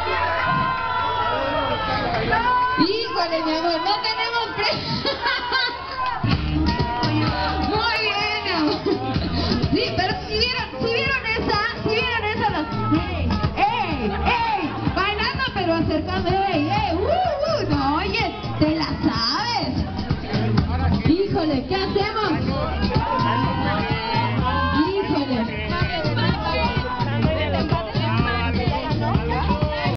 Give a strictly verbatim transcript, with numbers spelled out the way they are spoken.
Híjole, mi amor, no tenemos premio. Muy bien, mi amor. Sí, pero si vieron, si vieron esa, si vieron esa, los... ¡Ey! ¡Ey! ¡Ey! Bailando pero acercando, ¡ey! ¡Ey! ¡Uh! ¡Uh! No, oye, te la sabes. Híjole, ¿qué hacemos?